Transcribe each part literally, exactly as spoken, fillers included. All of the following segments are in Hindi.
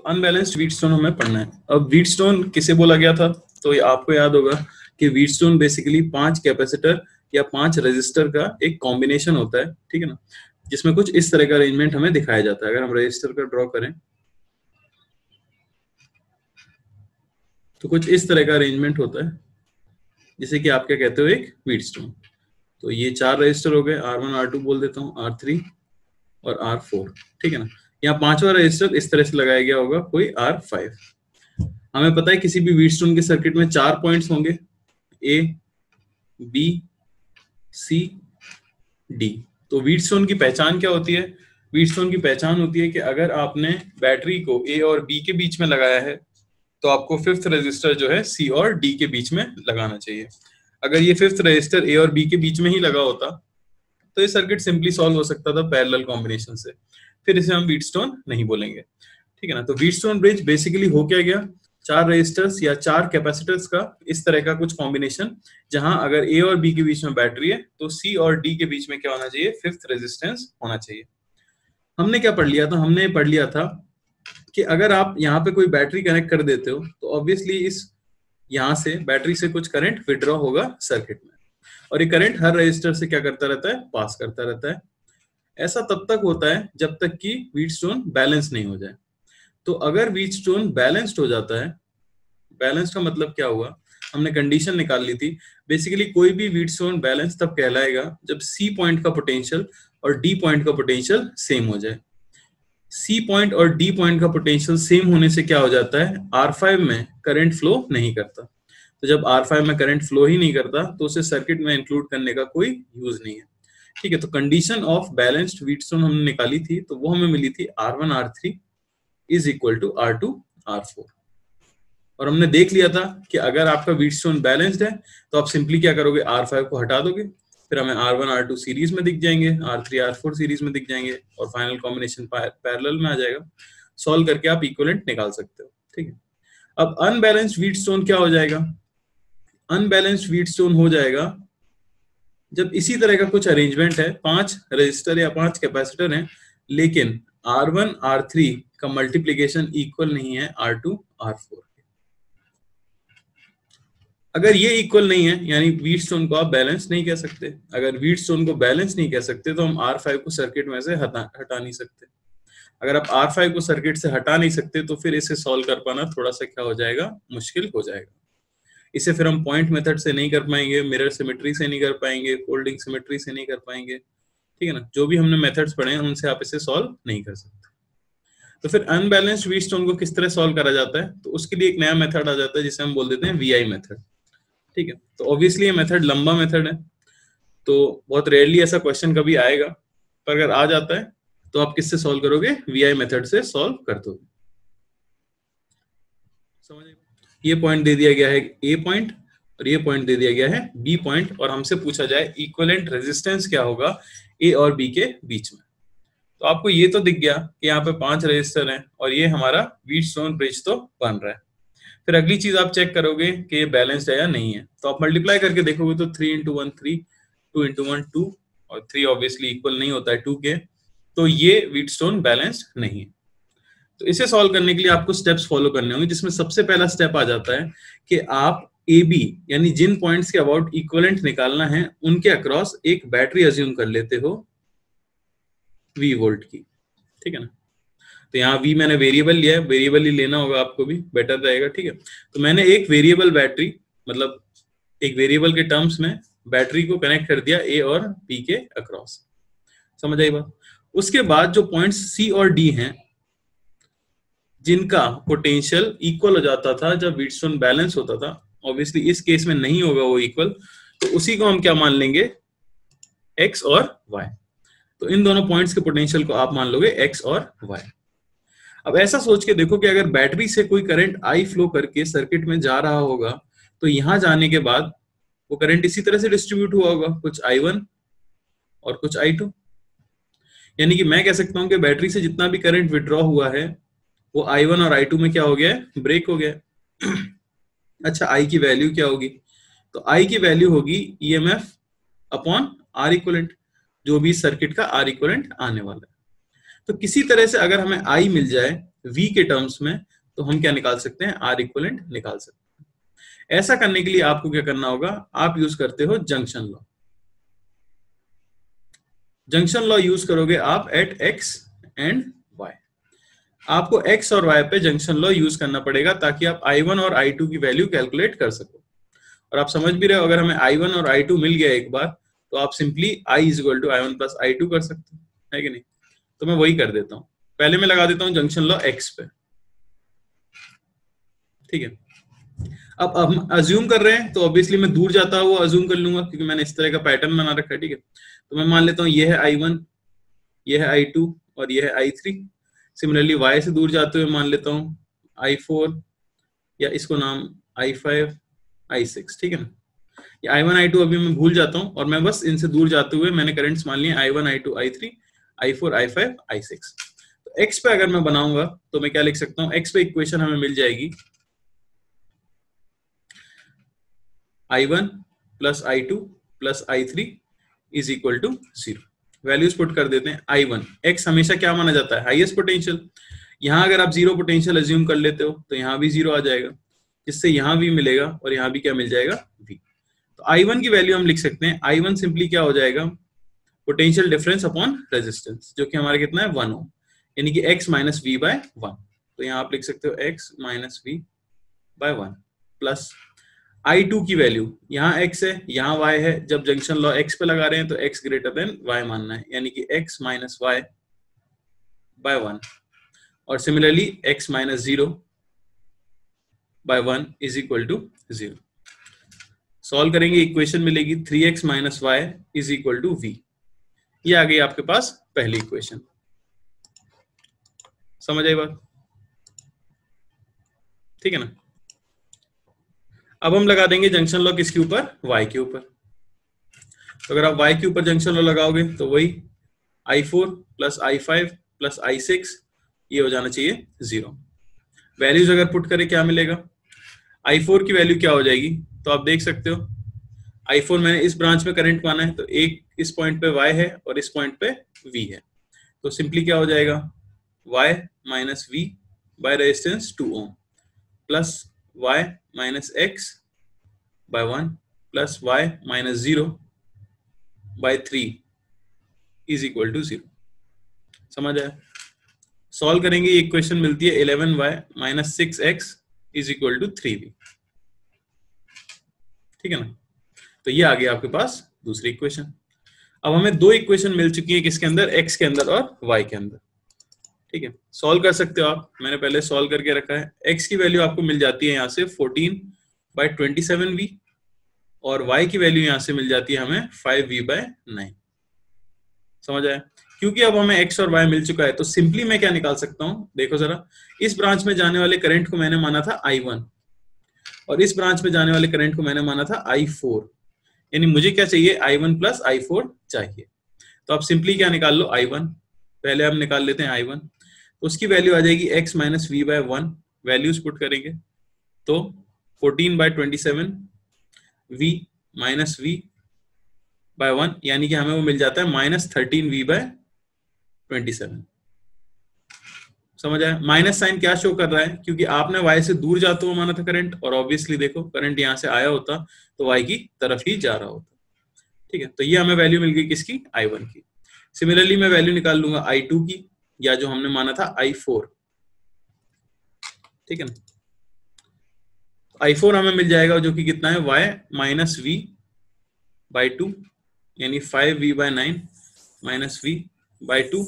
अनबैलेंस्ड व्हीटस्टोन हमें पढ़ना है। अब व्हीटस्टोन किसे बोला गया था, तो ये आपको याद होगा कि व्हीटस्टोन बेसिकली पांच कैपेसिटर या पांच रेजिस्टर का एक कॉम्बिनेशन होता है, ठीक है ना, जिसमें कुछ इस तरह का अरेंजमेंट हमें दिखाया जाता है। अगर हम रेजिस्टर का ड्रॉ करें तो कुछ इस तरह का अरेंजमेंट होता है, जिसे कि आप क्या कहते हो, एक व्हीटस्टोन। तो ये चार रजिस्टर हो गए, आर वन आर टू बोल देता हूँ, आर थ्री और आर फोर, ठीक है ना। यहाँ पांचवा रजिस्टर इस तरह से लगाया गया होगा, कोई आर फाइव। हमें पता है किसी भी व्हीटस्टोन के सर्किट में चार पॉइंट्स होंगे, ए बी सी डी। तो व्हीटस्टोन की पहचान क्या होती है? व्हीटस्टोन की पहचान होती है कि अगर आपने बैटरी को ए और बी के बीच में लगाया है तो आपको फिफ्थ रजिस्टर जो है सी और डी के बीच में लगाना चाहिए। अगर ये फिफ्थ रजिस्टर ए और बी के बीच में ही लगा होता तो ये सर्किट सिंपली सॉल्व हो सकता था पैरेलल कॉम्बिनेशन से, फिर इसे हम व्हीटस्टोन नहीं बोलेंगे, ठीक है ना। तो व्हीटस्टोन ब्रिज बेसिकली हो क्या गया, चार रेजिस्टर्स या चार कैपेसिटर्स का इस तरह का कुछ कॉम्बिनेशन, जहां अगर ए और बी के बीच में बैटरी है तो सी और डी के बीच में क्या होना चाहिए, फिफ्थ रेजिस्टेंस होना चाहिए। हमने क्या पढ़ लिया था, हमने पढ़ लिया था कि अगर आप यहाँ पे कोई बैटरी कनेक्ट कर देते हो तो ऑब्वियसली इस यहाँ से बैटरी से कुछ करंट विड्रॉ होगा सर्किट में, और ये करंट हर रेजिस्टर से क्या करता रहता है, पास करता रहता है। ऐसा तब तक होता है जब तक कि व्हीटस्टोन बैलेंस नहीं हो जाए। तो अगर व्हीटस्टोन बैलेंस्ड हो जाता है, बैलेंस का मतलब क्या हुआ, हमने कंडीशन निकाल ली थी। बेसिकली कोई भी व्हीटस्टोन बैलेंस तब कहलाएगा जब सी पॉइंट का पोटेंशियल और डी पॉइंट का पोटेंशियल सेम हो जाए। सी पॉइंट और डी पॉइंट का पोटेंशियल सेम होने से क्या हो जाता है, आर फाइव में करंट फ्लो नहीं करता। तो जब आर फाइव में करंट फ्लो ही नहीं करता तो उसे सर्किट में इंक्लूड करने का कोई यूज नहीं है, ठीक है। तो कंडीशन ऑफ बैलेंस्ड व्हीटस्टोन हमने निकाली थी, तो वो हमें मिली थी R one R three is equal to R two R four. और हमने देख लिया था कि अगर आपका व्हीटस्टोन बैलेंस्ड है तो आप सिंपली क्या करोगे, आर फाइव को हटा दोगे, फिर हमें R one R two series में दिख जाएंगे, R three R four series में दिख जाएंगे, और फाइनल कॉम्बिनेशन पैरेलल में आ जाएगा। सॉल्व करके आप इक्विवेलेंट निकाल सकते हो, ठीक है। अब अनबैलेंस्ड व्हीटस्टोन क्या हो जाएगा, अनबैलेंस्ड व्हीटस्टोन हो जाएगा जब इसी तरह का कुछ अरेंजमेंट है, पांच रजिस्टर या पांच कैपेसिटर हैं, लेकिन आर वन आर थ्री का मल्टीप्लीकेशन इक्वल नहीं है आर टू आर फोर। अगर ये इक्वल नहीं है यानी व्हीटस्टोन को आप बैलेंस नहीं कह सकते। अगर व्हीटस्टोन को बैलेंस नहीं कह सकते तो हम आर फाइव को सर्किट में से हटा हटा नहीं सकते। अगर आप आर फाइव को सर्किट से हटा नहीं सकते तो फिर इसे सॉल्व कर पाना थोड़ा सा क्या हो जाएगा, मुश्किल हो जाएगा। इसे फिर हम पॉइंट मेथड से नहीं कर पाएंगे, मिरर सिमेट्री से नहीं कर पाएंगे, फोल्डिंग सिमेट्री से नहीं कर पाएंगे, ठीक है ना। जो भी हमने मेथड्स पढ़े हैं उनसे आप इसे सॉल्व नहीं कर सकते। तो फिर अनबैलेंस्ड व्हीटस्टोन को किस तरह सॉल्व करा जाता है, तो उसके लिए एक नया मेथड आ जाता है जिसे हम बोल देते हैं वी आई मेथड, ठीक है। तो ऑब्वियसली ये मेथड लंबा मेथड है, तो बहुत रेयरली ऐसा क्वेश्चन कभी आएगा, पर अगर आ जाता है तो आप किससे सॉल्व करोगे, वीआई मेथड से सॉल्व कर दोगे। समझ, ये पॉइंट दे दिया गया है ए पॉइंट और ये पॉइंट दे दिया गया है बी पॉइंट, और हमसे पूछा जाए इक्विवेलेंट रेजिस्टेंस क्या होगा ए और बी के बीच में। तो आपको ये तो दिख गया कि यहाँ पे पांच रेजिस्टर हैं और ये हमारा व्हीटस्टोन ब्रिज तो बन रहा है। फिर अगली चीज आप चेक करोगे कि ये बैलेंस्ड है या नहीं है, तो आप मल्टीप्लाई करके देखोगे तो three into one three, two into one two, और थ्री ऑब्वियसली इक्वल नहीं होता है टू के, तो ये व्हीटस्टोन बैलेंस्ड नहीं है। तो इसे सॉल्व करने के लिए आपको स्टेप्स फॉलो करने होंगे, जिसमें सबसे पहला स्टेप आ जाता है कि आप ए बी यानी जिन पॉइंट्स के अबाउट इक्विवेलेंट निकालना है उनके अक्रॉस एक बैटरी अज्यूम कर लेते हो वी वोल्ट की, ठीक है ना। तो यहाँ V मैंने वेरिएबल लिया है, वेरिएबल ही लेना होगा आपको भी, बेटर रहेगा, ठीक है। तो मैंने एक वेरिएबल बैटरी, मतलब एक वेरिएबल के टर्म्स में बैटरी को कनेक्ट कर दिया ए और बी के अक्रॉस। समझ आई बात। उसके बाद जो पॉइंट्स सी और डी हैं जिनका पोटेंशियल इक्वल हो जाता था जब व्हीटस्टोन बैलेंस होता था, ऑब्वियसली इस केस में नहीं होगा वो इक्वल, तो उसी को हम क्या मान लेंगे, एक्स और वाई। तो इन दोनों पॉइंट्स के पोटेंशियल को आप मान लोगे एक्स और वाई। अब ऐसा सोच के देखो कि अगर बैटरी से कोई करंट आई फ्लो करके सर्किट में जा रहा होगा तो यहां जाने के बाद वो करंट इसी तरह से डिस्ट्रीब्यूट हुआ होगा, कुछ आई वन और कुछ आई टू। यानी कि मैं कह सकता हूं कि बैटरी से जितना भी करंट विड्रॉ हुआ है वो आई वन और आई टू में क्या हो गया है, ब्रेक हो गया। अच्छा, आई की वैल्यू क्या होगी, तो आई की वैल्यू होगी E M F upon R equivalent, जो भी सर्किट का आर इक्विवेलेंट आने वाला है। तो किसी तरह से अगर हमें आई मिल जाए, V के टर्म्स में, तो हम क्या निकाल सकते हैं, R इक्विवेलेंट निकाल सकते हैं। ऐसा करने के लिए आपको क्या करना होगा, आप यूज करते हो junction law. Junction law use करोगे आप एट x एंड y। आपको x और y पे जंक्शन लॉ यूज करना पड़ेगा ताकि आप आई वन और आई टू की वैल्यू कैलकुलेट कर सको। और आप समझ भी रहे हो, अगर हमें आई वन और आई टू मिल गया एक बार, तो आप simply i is equal to I one plus I two कर सकते हो, है कि नहीं। तो मैं वही कर देता हूं, पहले मैं लगा देता हूं जंक्शन लॉ x पे, ठीक है। अब हम अज्यूम कर रहे हैं, तो ऑब्वियसली मैं दूर जाता हुआ अज्यूम कर लूंगा, क्योंकि मैंने इस तरह का पैटर्न बना रखा है, ठीक है। तो मैं मान लेता हूँ ये है आई वन, ये है आई टू और ये है आई थ्री। सिमिलरली y से दूर जाते हुए मान लेता हूँ आई फोर, या इसको नाम आई फाइव, आई सिक्स, ठीक है ना। ये आई वन आई टू अभी मैं भूल जाता हूँ, और मैं बस इनसे दूर जाते हुए मैंने करंट्स मान लिए I one I two I three I four I five I six. तो x पे अगर मैं बनाऊंगा तो मैं क्या लिख सकता हूँ, x पे इक्वेशन हमें मिल जाएगी I one plus I two plus I three is equal to zero. Values put कर देते हैं। आई वन, x हमेशा क्या माना जाता है, हाईएस्ट पोटेंशियल। यहाँ अगर आप जीरो पोटेंशियल अज्यूम कर लेते हो तो यहाँ भी जीरो आ जाएगा, जिससे यहाँ भी मिलेगा और यहाँ भी क्या मिल जाएगा, v। तो आई वन की वैल्यू हम लिख सकते हैं, आई वन सिंपली क्या हो जाएगा, पोटेंशियल डिफरेंस अपॉन रेजिस्टेंस, जो कि हमारा कितना है, वन ओम, यानी कि x minus V by one. तो यहाँ आप लिख सकते हो x minus V by one plus I two की वैल्यू, यहाँ x है यहाँ y है, जब जंक्शन लॉ x पे लगा रहे हैं तो x ग्रेटर देन y मानना है, यानी कि x minus Y by one. और similarly x minus zero by one is equal to zero. Solve करेंगे, इक्वेशन मिलेगी three X minus Y is equal to V. ये आ गई आपके पास पहली इक्वेशन। समझ आई बात, ठीक है ना। अब हम लगा देंगे जंक्शन लॉ किसके ऊपर, y के ऊपर। तो अगर आप y के ऊपर जंक्शन लॉ लगाओगे तो वही I four plus I five plus I six, ये हो जाना चाहिए जीरो। वैल्यूज अगर पुट करें क्या मिलेगा, आई फोर की वैल्यू क्या हो जाएगी, तो आप देख सकते हो आई फोर मैंने इस ब्रांच में करंट माना है, तो एक इस पॉइंट पे y है और इस पॉइंट पे v है। तो सिंपली क्या हो जाएगा, y minus V by resistance two ohm plus y minus X by one plus y minus zero by three is equal to zero. समझ आया। सॉल्व करेंगे, ये इक्वेशन मिलती है eleven Y minus six X is equal to three V, ठीक है ना। तो ये आ गया आपके पास दूसरी इक्वेशन। अब हमें दो इक्वेशन मिल चुकी है, किसके अंदर, x के अंदर और y के अंदर, ठीक है। सॉल्व कर सकते हो आप, मैंने पहले सॉल्व करके रखा है। x की वैल्यू आपको मिल जाती है यहाँ से fourteen by twenty seven V, और y की वैल्यू यहाँ से मिल जाती है हमें फाइव वी बाय नाइन। समझ आया। क्योंकि अब हमें x और y मिल चुका है, तो सिंपली मैं क्या निकाल सकता हूँ, देखो जरा, इस ब्रांच में जाने वाले करंट को मैंने माना था आई वन, और इस ब्रांच में जाने वाले करंट को मैंने माना था आई फोर, यानी मुझे क्या चाहिए, I one plus I four चाहिए। तो आप सिंपली क्या निकाल लो, आई वन, पहले हम निकाल लेते हैं आई वन, तो उसकी वैल्यू आ जाएगी x minus V by one. Values put करेंगे तो fourteen by twenty seven v minus V by one, यानी कि हमें वो मिल जाता है minus thirteen V by twenty seven. समझ आया। माइनस साइन क्या शो कर रहा है, क्योंकि आपने y से दूर जाते हुए माना था करंट, और ऑब्वियसली देखो करंट यहाँ से आया होता तो y की तरफ ही जा रहा होता, ठीक है। तो ये हमें वैल्यू मिल गई किसकी, आई वन की। सिमिलरली मैं वैल्यू निकाल लूंगा आई टू की, या जो हमने माना था आई फोर, ठीक है ना। आई फोर हमें मिल जाएगा जो कि कितना है, y minus V by two, यानी five V by nine minus V by two,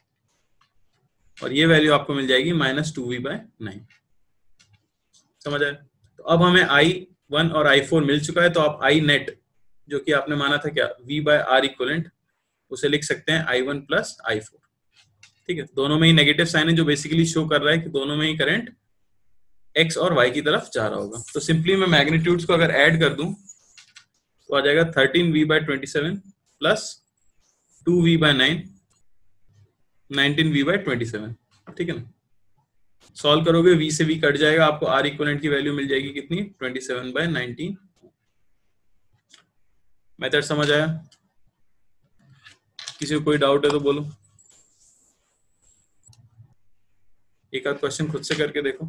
और ये वैल्यू आपको मिल जाएगी minus two V by nine. समझ आया। तो अब हमें आई वन और आई फोर मिल चुका है, तो आप आई नेट जो कि आपने माना था क्या, v बाय आर इक्वलेंट, उसे लिख सकते हैं I one plus I four, ठीक है। दोनों में ही नेगेटिव साइन है, जो बेसिकली शो कर रहा है कि दोनों में ही करंट x और y की तरफ जा रहा होगा। तो सिंपली मैं मैग्नीट्यूड्स को अगर ऐड कर दूं तो आ जाएगा thirteen V by twenty seven plus two V by nine, nineteen V by twenty seven, ठीक है ना। सॉल्व करोगे v से v कट जाएगा, आपको r इक्विवेलेंट की वैल्यू मिल जाएगी कितनी, twenty seven by nineteen. Method समझ आया। किसी को कोई डाउट है तो बोलो। एक आध क्वेश्चन खुद से करके देखो,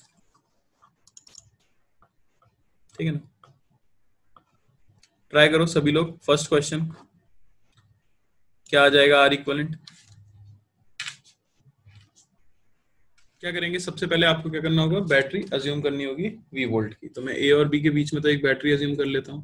ठीक है ना। ट्राई करो सभी लोग। फर्स्ट क्वेश्चन क्या आ जाएगा, आर इक्वलेंट। क्या करेंगे, सबसे पहले आपको क्या करना होगा, बैटरी अज्यूम करनी होगी वी वोल्ट की। तो मैं ए और बी के बीच में तो एक बैटरी अज्यूम कर लेता हूं,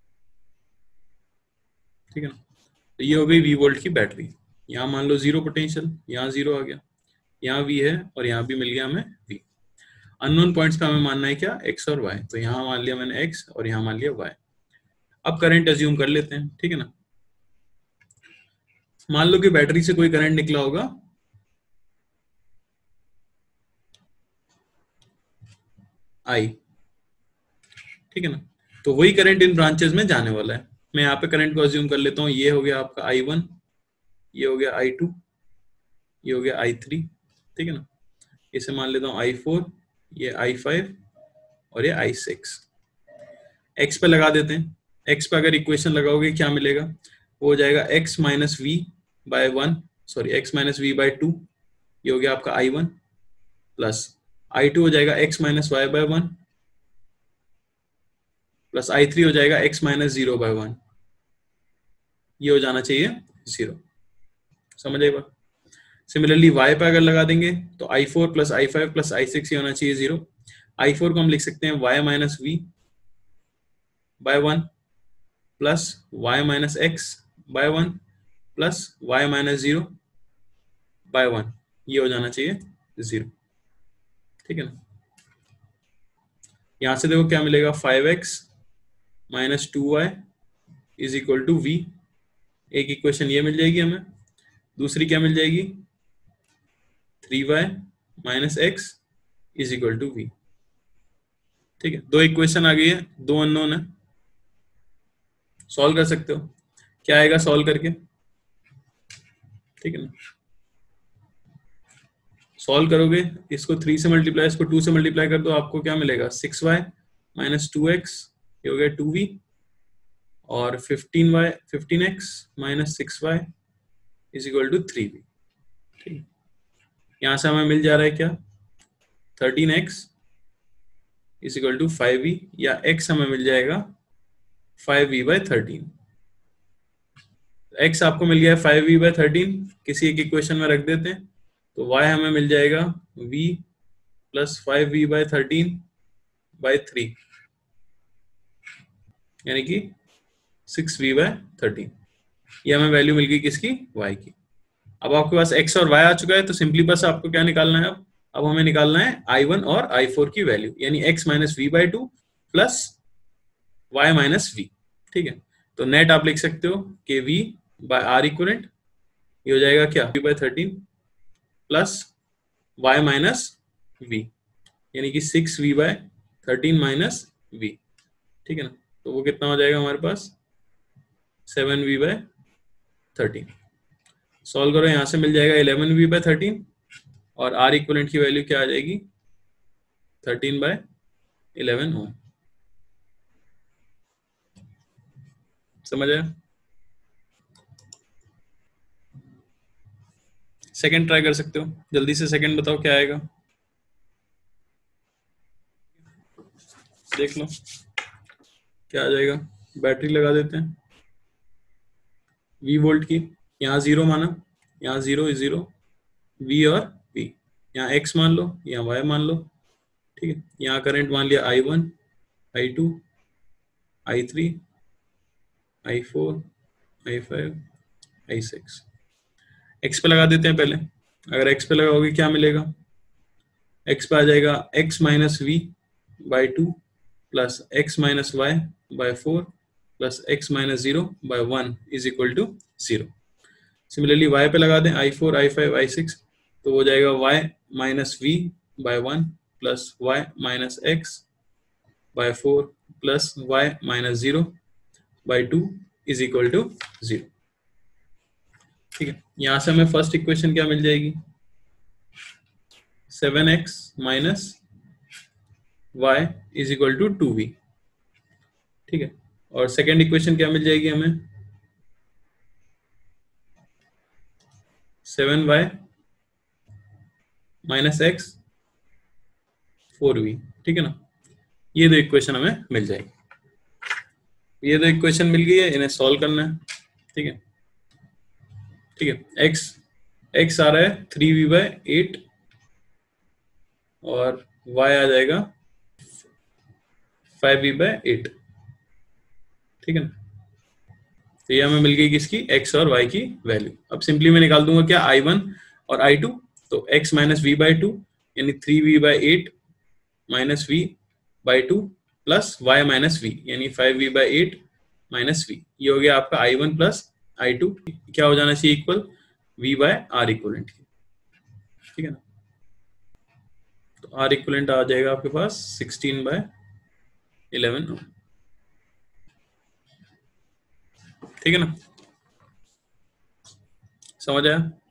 ठीक है ना। तो ये हो गई वी वोल्ट की बैटरी। यहाँ मान लो जीरो पोटेंशियल, यहाँ जीरो आ गया, यहाँ वी है और यहाँ भी मिल गया हमें वी। अननोन पॉइंट्स पे हमें मानना है क्या, एक्स और वाई। तो यहाँ मान लिया मैंने एक्स और यहाँ मान लिया वाई। अब करंट अज्यूम कर लेते हैं, ठीक है ना। मान लो कि बैटरी से कोई करंट निकला होगा आई, ठीक है ना। तो वही करंट इन ब्रांचेस में जाने वाला है। मैं यहाँ पे करंट को अज्यूम कर लेता हूँ, ये हो गया आपका आई वन, ये हो गया आई टू, ये हो गया आई थ्री, ठीक है ना। इसे मान लेता हूँ आई फोर, ये आई फाइव और ये आई सिक्स। एक्स पे लगा देते हैं। एक्स पे अगर इक्वेशन लगाओगे क्या मिलेगा, वो हो जाएगा X minus V by one, sorry X minus V by two, ये हो गया आपका I one, plus I two हो जाएगा X minus Y by one, plus I three हो जाएगा X minus zero by one, ये हो जाना चाहिए जीरो। समझ आए बात। सिमिलरली वाई पे अगर लगा देंगे तो I four plus I five plus I six ये होना चाहिए जीरो। आई फोर को हम लिख सकते हैं Y minus V by one plus Y minus X by one plus Y minus zero by one, ये हो जाना चाहिए जीरो, ठीक है ना। यहां से देखो क्या मिलेगा, five X minus two Y is equal to V. एक इक्वेशन ये मिल जाएगी हमें, दूसरी क्या मिल जाएगी, three Y minus X is equal to V, ठीक है। दो इक्वेशन आ गई है, दो अननोन है। सॉल्व कर सकते हो, क्या आएगा सॉल्व करके, ठीक है ना। सॉल्व करोगे, इसको थ्री से मल्टीप्लाई, इसको टू से मल्टीप्लाई कर दो, आपको क्या मिलेगा, six Y minus two X, ये हो गया टू वी, और fifteen Y fifteen X minus six Y is equal to three V, ठीक है। यहां से हमें मिल जा रहा है क्या, thirteen X is equal to five V, या एक्स हमें मिल जाएगा five V by thirteen. X आपको मिल गया है फाइव वी बाय थर्टीन, किसी एक इक्वेशन में रख देते हैं, तो y हमें मिल जाएगा v plus five V by thirteen by three, यानी कि सिक्स वी बाय थर्टीन। ये हमें वैल्यू मिल गई किसकी, y की। अब आपके पास x और y आ चुका है, तो सिंपली बस आपको क्या निकालना है, अब अब हमें निकालना है आई वन और आई फोर की वैल्यू, यानी x minus V by two plus Y minus V, ठीक है। तो नेट आप लिख सकते हो कि v बाय आर इक्वलेंट, ये हो जाएगा क्या, v by thirteen plus y minus V, यानी कि six V by thirteen minus V, ठीक है ना। तो वो कितना हो जाएगा हमारे पास, seven V by thirteen. Solve करो, यहां से मिल जाएगा इलेवन वी बाय थर्टीन, और आर इक्वलेंट की वैल्यू क्या आ जाएगी, थर्टीन बाय इलेवन ओम। समझ आया। सेकंड ट्राई कर सकते हो, जल्दी से सेकंड बताओ क्या आएगा, देख लो क्या आ जाएगा। बैटरी लगा देते हैं वी वोल्ट की, यहाँ जीरो माना, यहाँ जीरो जीरो, वी और वी, यहाँ एक्स मान लो, यहाँ वाई मान लो, ठीक है। यहाँ करंट मान लिया I one, I two, I three, I four, I five, I six. X पे लगा देते हैं पहले। अगर एक्स पे लगाओगे क्या मिलेगा, एक्स पे आ जाएगा X minus V by two plus X minus Y by four plus X minus zero by one is equal to zero. Similarly Y पे लगा दें, I four, I five, I six, तो हो जाएगा Y minus V by one plus Y minus X by four plus Y minus zero by two is equal to zero, ठीक है। यहां से हमें फर्स्ट इक्वेशन क्या मिल जाएगी, seven X minus Y is equal to two V, ठीक है। और सेकेंड इक्वेशन क्या मिल जाएगी हमें, seven Y minus X four V, ठीक है ना। ये दो इक्वेशन हमें मिल जाएगी। ये दो इक्वेशन मिल गई है, इन्हें सॉल्व करना है, ठीक है। ठीक है, x x आ रहा है थ्री वी बाई एट और y आ जाएगा फाइव वी बाई एट, ठीक है ना। तो ये हमें मिल गई किसकी, x और y की वैल्यू। अब सिंपली मैं निकाल दूंगा क्या, आई वन और आई टू। तो x minus V by two यानी three V by eight minus V by two plus Y minus V यानी five V by eight minus V. ये हो गया आपका I one plus I two, क्या हो जाना चाहिए, equal v by R equivalent, ठीक है ना। तो आर इक्वलेंट आ जाएगा आपके पास सिक्सटीन बाय इलेवन, ठीक है ना। समझ आया।